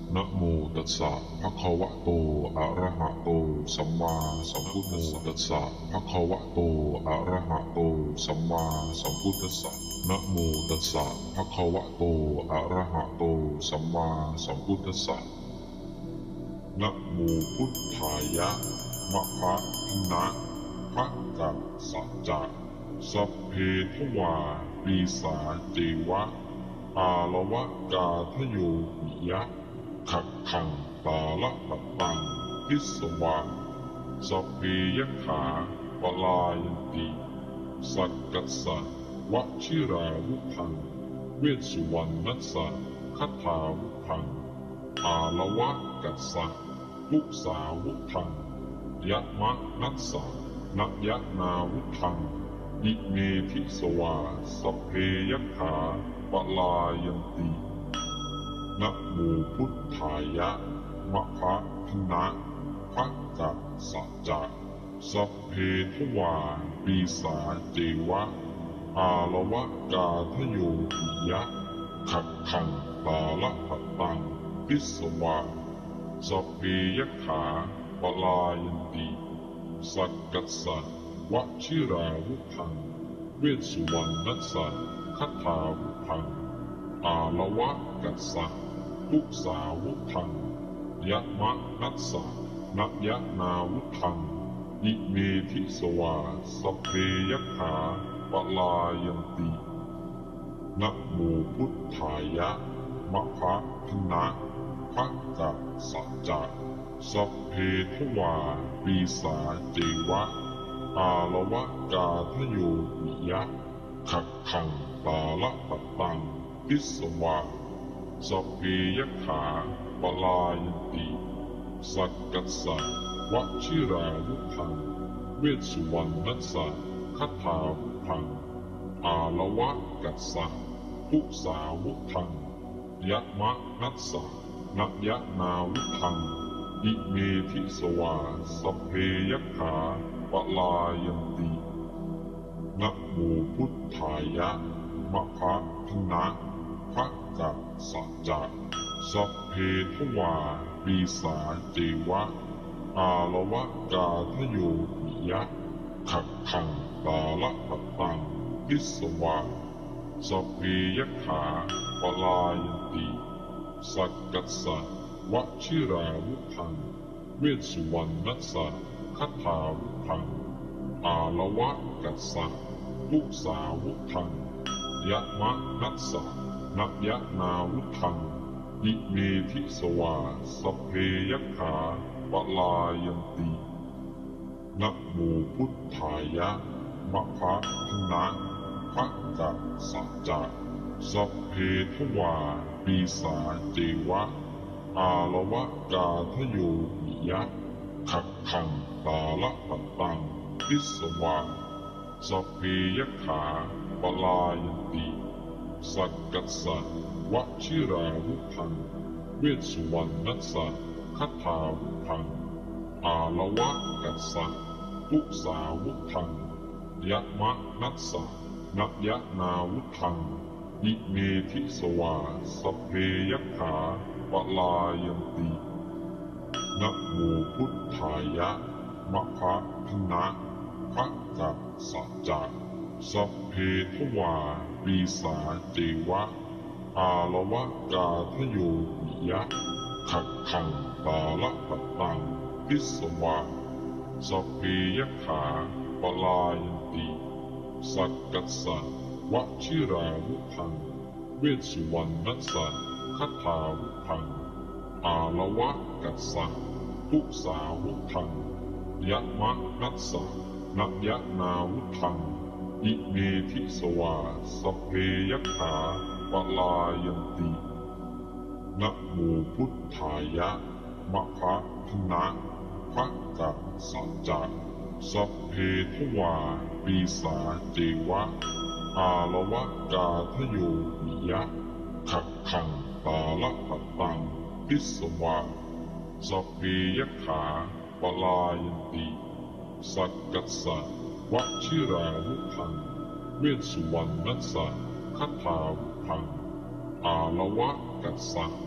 นะโมตัสสะภะคะวะโตอะระหะโตสัมมาสัมพุทธัสสะตัสสะภะคะวะโตอะระหะโตสัมมาสัมพุทธัสสะนะโมตัสสะภะคะวะโตอะระหะโตสัมมาสัมพุทธัสสะนะโมพุทธายะมะภะนะภะกัสสะจะสัพเพทวาปีสาเจวะอาละวะกาทโยปิยะขักขังตาละปะตังพิสวาสัพเพยขาปลายันติสักกัสสะวชิราวุธังเวสสุวรรณัสสะคัทธาวุธังอาละวะกัสสะมุสาวุธังยะมะนัสสะนัยนาวุธังอิเมธิสวาสัพเพยขาปลายันตินะโมพุทธายะมะภะนะภะกัสสะจะสัพเพทวาปีสาเจวะอาละวะกาทโยปิยะขักขังตาละปะตังพิสวาสัพเพยขาปลายันติสักกัสสะวชิราวุธังเวสสุวรรณัสสะคัทธาวุธังอาละวะกัสสะมุสาวุธังยะมะนัสสะนัยนาวุธังอิเมธิสวาสัพเพยขาปลายันตินะโมพุทธายะมะภะนะภะกัสสะจะสัพเพทวาปีสาเจวะอาละวะกาทโยปิยะขักขังตาละปะตังพิสวาสัพเพยขาปลายันติสักกัสสะวชิราวุธังเวสสุวรรณัสสะคัทธาวุธังอาละวะกัสสะมุสาวุธังยะมะนัสสะนัยนาวุธังอิเมธิสวาสัพเพยขาปลายันตินะโมพุทธายะมะภะนะภะกัสสะจะสัพเพทวาปีสาเจวะอาละวะกาทโยปิยะขักขังตาละปะตังพิสวาสัพเพยขาปลายันติสักกัสสะวชิราวุธังเวสสุวรรณัสสะคัทธาวุธังอาละวะกัสสะมุสาวุธังยะมะนัสสะนัยนาวุธังอิเมธิสวาสัพเพยขาปลายันตินะโมพุทธายะมะภะนะภะกัสสะจะสัพเพทวาปีสาเจวะอาละวะกาทโยปิยะขักขังตาละปะตังพิสวาสัพเพยขาปลายันติสักกัสสะวชิราวุธังเวสสุวรรณัสสะคัทธาวุธังอาละวะกัสสะมุสาวุธังยะมะนัสสะนัยนาวุธังอิเมธิสวาสัพเพยขาปลายันตินะโมพุทธายะมะภะนะภะกัสสะจะสัพเพทวาปีสาเจวะอาละวะกาทโยปิยะขักขังตาละปะตังพิสวาสัพเพยขาปลายันติสักกัสสะวชิราวุธังเวสสุวรรณัสสะคัทธาวุธังอาละวะกัสสะมุสาวุธังยะมะนัสสะนัยนาวุธังอิเมธิสวาสัพเพยขาปลายันตินะโมพุทธายะมะภะนะภะกัสสะจะสัพเพทวาปีสาเจวะอาละวะกาทโยปิยะขักขังตาละปะตังพิสวาสัพเพยขาปลายันติสักกัสสะวชิราวุธังเวสสุวรรณัสสะคัทธาวุธังอาละวะกัสสะ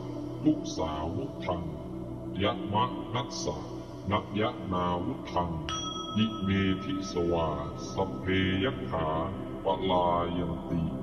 ทุสาวุธังยะมะนัสสะนัยะนาวุธังอิเมธิสวาสัพเพยัคขาปลายันติ